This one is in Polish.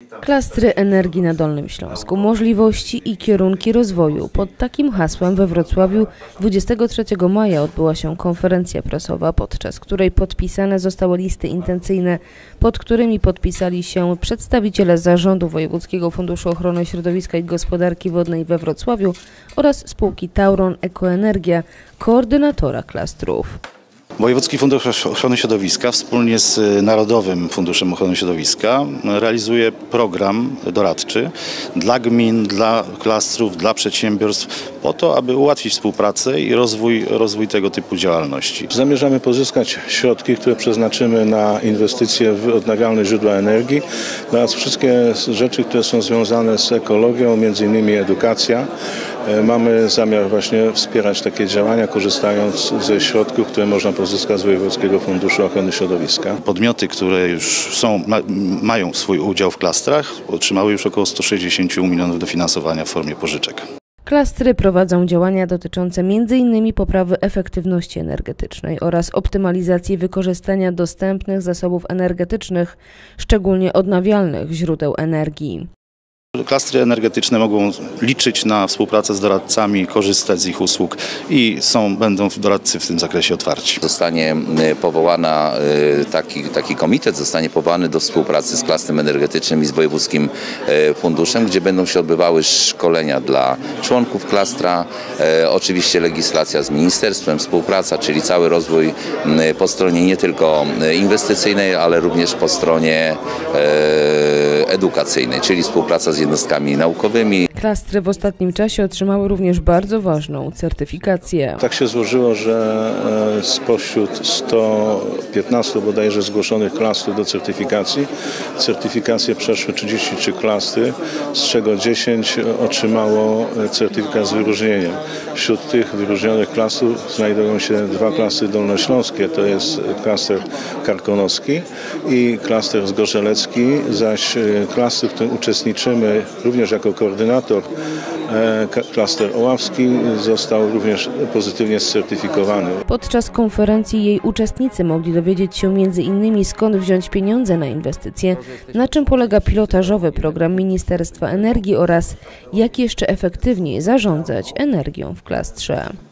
Klastry energii na Dolnym Śląsku, możliwości i kierunki rozwoju. Pod takim hasłem we Wrocławiu 23 maja odbyła się konferencja prasowa, podczas której podpisane zostały listy intencyjne, pod którymi podpisali się przedstawiciele Zarządu Wojewódzkiego Funduszu Ochrony Środowiska i Gospodarki Wodnej we Wrocławiu oraz spółki Tauron Ekoenergia, koordynatora klastrów. Wojewódzki Fundusz Ochrony Środowiska wspólnie z Narodowym Funduszem Ochrony Środowiska realizuje program doradczy dla gmin, dla klastrów, dla przedsiębiorstw po to, aby ułatwić współpracę i rozwój tego typu działalności. Zamierzamy pozyskać środki, które przeznaczymy na inwestycje w odnawialne źródła energii oraz wszystkie rzeczy, które są związane z ekologią, między innymi edukacja. Mamy zamiar właśnie wspierać takie działania, korzystając ze środków, które można pozyskać z Wojewódzkiego Funduszu Ochrony Środowiska. Podmioty, które już mają swój udział w klastrach, otrzymały już około 160 milionów dofinansowania w formie pożyczek. Klastry prowadzą działania dotyczące m.in. poprawy efektywności energetycznej oraz optymalizacji wykorzystania dostępnych zasobów energetycznych, szczególnie odnawialnych źródeł energii. Klastry energetyczne mogą liczyć na współpracę z doradcami, korzystać z ich usług i będą doradcy w tym zakresie otwarci. Zostanie powołana taki komitet, zostanie powołany do współpracy z klastrem energetycznym i z Wojewódzkim Funduszem, gdzie będą się odbywały szkolenia dla członków klastra, oczywiście legislacja z ministerstwem, współpraca, czyli cały rozwój po stronie nie tylko inwestycyjnej, ale również po stronie edukacyjnej, czyli współpraca z jednostkami naukowymi. Klastry w ostatnim czasie otrzymały również bardzo ważną certyfikację. Tak się złożyło, że spośród 115 bodajże zgłoszonych klastrów do certyfikację przeszły 33 klastry, z czego 10 otrzymało certyfikat z wyróżnieniem. Wśród tych wyróżnionych klastrów znajdują się 2 klastry dolnośląskie, to jest klaster karkonoski i klaster zgorzelecki, zaś klaster, w którym uczestniczymy również jako koordynator, klaster oławski, został również pozytywnie certyfikowany. Podczas konferencji jej uczestnicy mogli dowiedzieć się m.in. skąd wziąć pieniądze na inwestycje, na czym polega pilotażowy program Ministerstwa Energii oraz jak jeszcze efektywniej zarządzać energią w klastrze.